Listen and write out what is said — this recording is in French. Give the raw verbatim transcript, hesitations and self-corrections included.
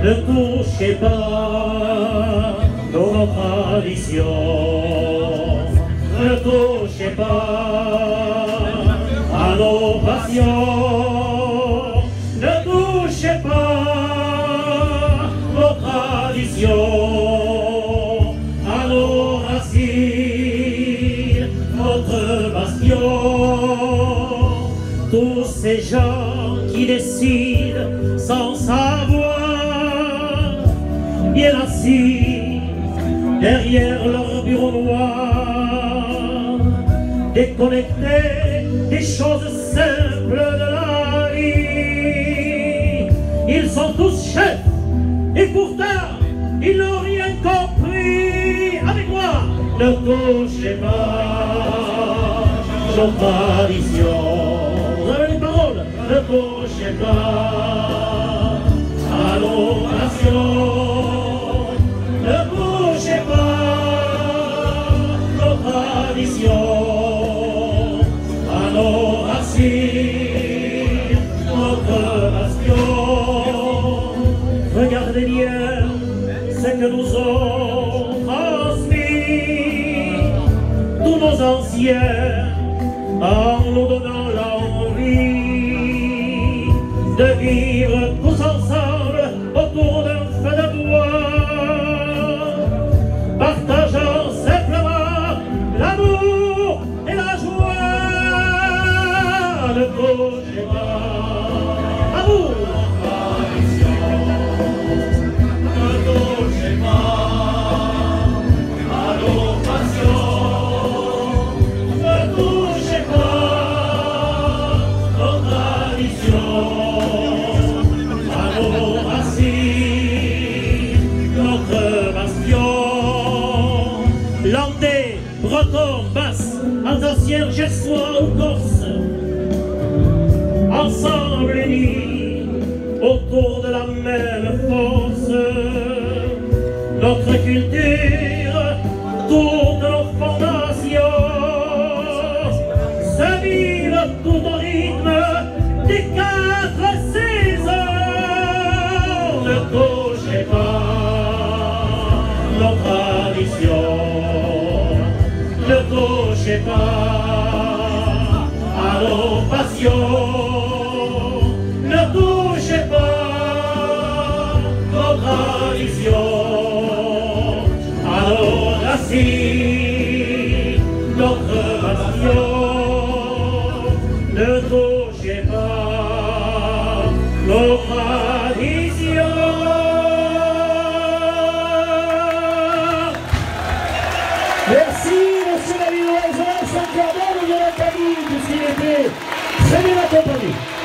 ne touchez pas nos traditions, ne touchez pas à nos passions, ne touchez pas nos traditions, à nos racines, notre bastion. Tous ces gens qui décident sans savoir, bien assis derrière leur bureau noir, déconnectés des choses simples de la vie. Ils sont tous chefs et pourtant ils n'ont rien compris. Avec moi, ne touchez pas nos traditions. Vous avez les paroles, ne touchez pas à nos nations, ne touchez pas nos traditions, à nos racines, notre nation. Regardez bien ce que nous ont transmis tous nos anciens, en nous donnant l'envie de vivre tous ensemble autour d'un feu de bois, partageant simplement l'amour et la joie. Ne touchez pas à vous, ne touchez pas à nos passions, ne touchez pas nos traditions, à nos racines, notre bastion. Landais, breton, basse, alsacien, gessois ou corse, ensemble unis autour de la même force, notre culture, toutes nos fondations se vivent tout au rythme des quatre saisons. Ne touchez pas nos traditions, ne touchez pas à nos passions, ne touchez pas nos traditions, à nos racines, notre passion. Ne touchez pas nos traditions. Merci, monsieur David Loiseau, Saint-Cordon, de la famille, puisqu'il était très bien accompagné.